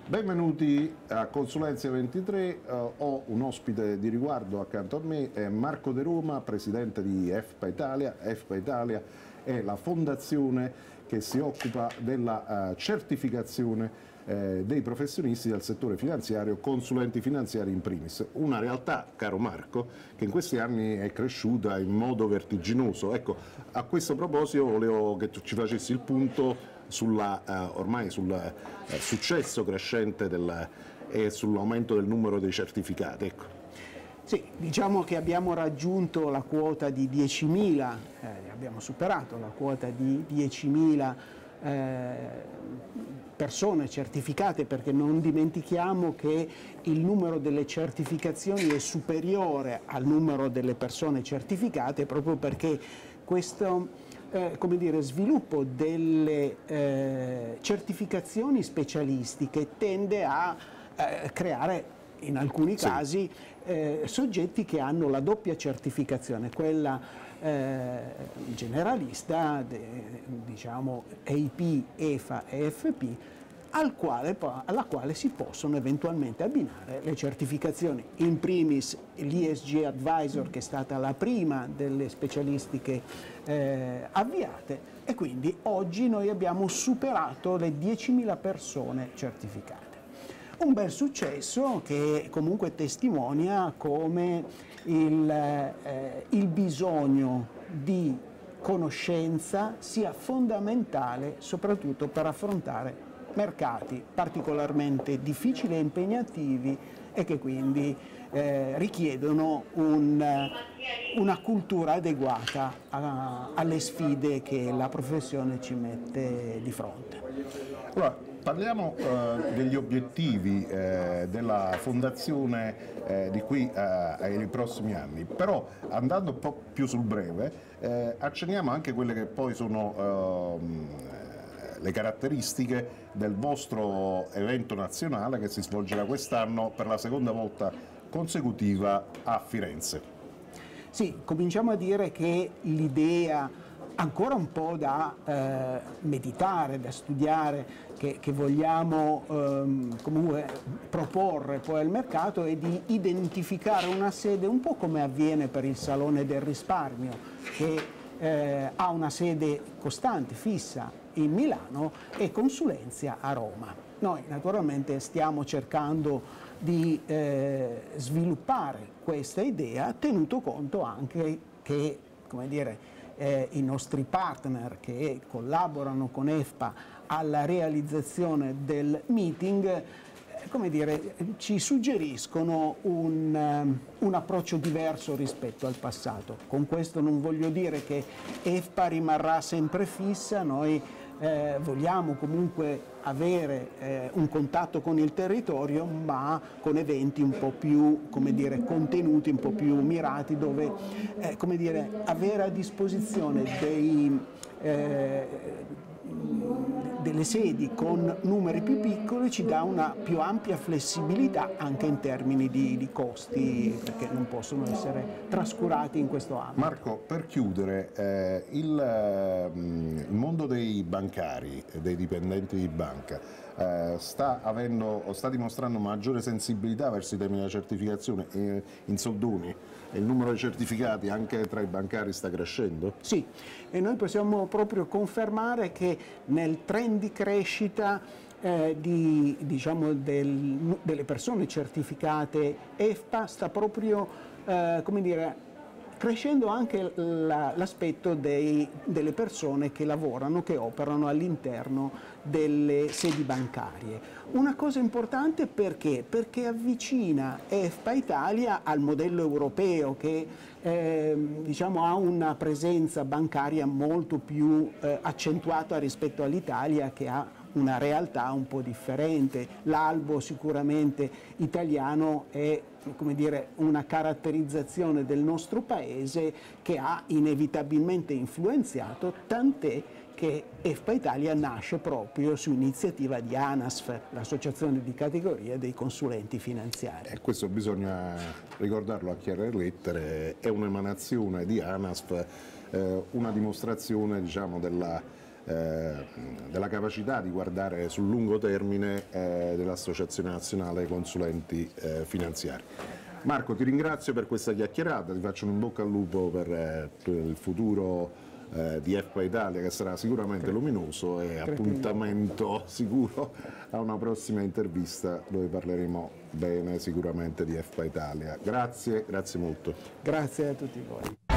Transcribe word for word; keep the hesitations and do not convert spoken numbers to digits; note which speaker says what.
Speaker 1: Benvenuti a Consulenza ventitré, uh, ho un ospite di riguardo accanto a me, è Marco De Roma, presidente di EFPA Italia. EFPA Italia è la fondazione che si occupa della uh, certificazione eh, dei professionisti del settore finanziario, consulenti finanziari in primis. Una realtà, caro Marco, che in questi anni è cresciuta in modo vertiginoso. Ecco, a questo proposito volevo che tu ci facessi il punto sulla, uh, ormai sul uh, successo crescente del, e sull'aumento del numero dei certificati. Ecco.
Speaker 2: Sì, diciamo che abbiamo raggiunto la quota di diecimila, eh, abbiamo superato la quota di diecimila eh, persone certificate, perché non dimentichiamo che il numero delle certificazioni è superiore al numero delle persone certificate, proprio perché questo Eh, come dire, sviluppo delle eh, certificazioni specialistiche tende a eh, creare in alcuni
Speaker 1: sì.
Speaker 2: casi eh, soggetti che hanno la doppia certificazione, quella eh, generalista, de, diciamo A P, E F A e F P, al quale, alla quale si possono eventualmente abbinare le certificazioni. In primis l'E S G Advisor, che è stata la prima delle specialistiche eh, avviate, e quindi oggi noi abbiamo superato le diecimila persone certificate. Un bel successo che comunque testimonia come il, eh, il bisogno di conoscenza sia fondamentale soprattutto per affrontare mercati particolarmente difficili e impegnativi e che quindi eh, richiedono un, una cultura adeguata a, alle sfide che la professione ci mette di fronte.
Speaker 1: Allora, parliamo eh, degli obiettivi eh, della fondazione eh, di qui eh, ai prossimi anni, però andando un po' più sul breve eh, accenniamo anche quelle che poi sono eh, le caratteristiche del vostro evento nazionale che si svolgerà quest'anno per la seconda volta consecutiva a Firenze.
Speaker 2: Sì, cominciamo a dire che l'idea ancora un po' da eh, meditare, da studiare, che, che vogliamo ehm, comunque proporre poi al mercato è di identificare una sede un po' come avviene per il Salone del Risparmio, che eh, ha una sede costante, fissa in Milano e Consulenzia a Roma. Noi naturalmente stiamo cercando di eh, sviluppare questa idea, tenuto conto anche che, come dire, eh, i nostri partner che collaborano con EFPA alla realizzazione del meeting, eh, come dire, ci suggeriscono un, um, un approccio diverso rispetto al passato. Con questo non voglio dire che EFPA rimarrà sempre fissa, noi Eh, vogliamo comunque avere eh, un contatto con il territorio, ma con eventi un po' più, come dire, contenuti, un po' più mirati, dove eh, come dire, avere a disposizione dei, eh, delle sedi con numeri più piccoli ci dà una più ampia flessibilità anche in termini di, di costi, perché non possono essere trascurati in questo ambito.
Speaker 1: Marco, per chiudere, eh, il, eh, il mondo dei bancari e dei dipendenti di banca eh, sta, avendo, o sta dimostrando maggiore sensibilità verso i temi della certificazione, eh, in soldoni, e il numero di certificati anche tra i bancari sta crescendo?
Speaker 2: Sì, e noi possiamo proprio confermare che nel trend di crescita eh, di, diciamo del, delle persone certificate EFPA sta proprio eh, come dire, crescendo anche l'aspetto delle persone che lavorano, che operano all'interno delle sedi bancarie. Una cosa importante perché? Perché avvicina EFPA Italia al modello europeo che eh, diciamo, ha una presenza bancaria molto più eh, accentuata rispetto all'Italia, che ha una realtà un po' differente. L'albo sicuramente italiano è, come dire, una caratterizzazione del nostro paese che ha inevitabilmente influenzato, tant'è che EFPA Italia nasce proprio su iniziativa di ANASF, l'associazione di categoria dei consulenti finanziari.
Speaker 1: E questo bisogna ricordarlo a chiare lettere, è un'emanazione di ANASF, eh, una dimostrazione, diciamo, della eh, della capacità di guardare sul lungo termine eh, dell'Associazione Nazionale Consulenti eh, Finanziari. Marco, ti ringrazio per questa chiacchierata, ti faccio un in bocca al lupo per, eh, per il futuro eh, di EFPA Italia, che sarà sicuramente luminoso, e appuntamento sicuro a una prossima intervista dove parleremo bene sicuramente di EFPA Italia. Grazie, grazie molto.
Speaker 2: Grazie a tutti voi.